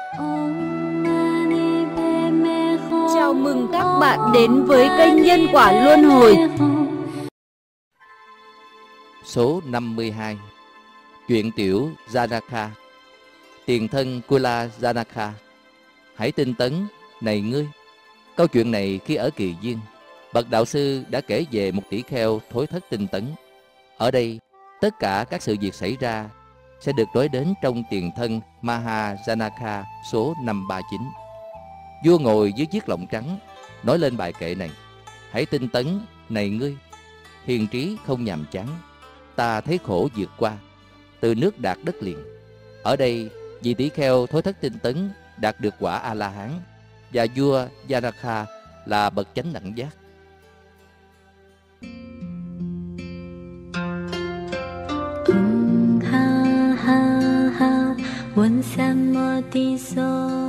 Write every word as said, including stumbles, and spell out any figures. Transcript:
Chào mừng các bạn đến với kênh Nhân Quả Luân Hồi. Số năm mươi hai. Chuyện tiểu Janaka. Tiền thân Kula Janaka. Hãy tinh tấn, này ngươi. Câu chuyện này khi ở Kỳ Duyên, bậc đạo sư đã kể về một tỷ kheo thối thất tinh tấn. Ở đây, tất cả các sự việc xảy ra sẽ được nói đến trong tiền thân Maha Janaka số năm ba chín. Vua ngồi dưới chiếc lọng trắng, nói lên bài kệ này: hãy tinh tấn, này ngươi. Hiền trí không nhàm chán, ta thấy khổ vượt qua, từ nước đạt đất liền. Ở đây, vị tỷ kheo thối thất tinh tấn đạt được quả A-la-hán, và vua Janaka là bậc chánh đẳng giác. Ha ha ha, 闻三摩地所